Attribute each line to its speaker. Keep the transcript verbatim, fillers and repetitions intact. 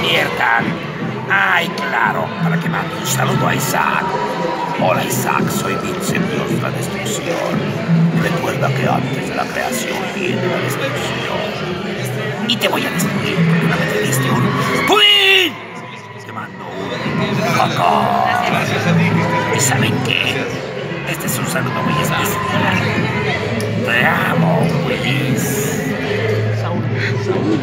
Speaker 1: despiertan. Ay, claro, para que mande un saludo a Isaac. Hola Isaac, soy Vincent, Dios de la destrucción. Recuerda que antes de la creación viene la destrucción. Y te voy a destruir porque una vez te diste un ¡pudín! Te mando un cacao. ¿Y saben qué? Este es un saludo muy especial. Te amo, Willis.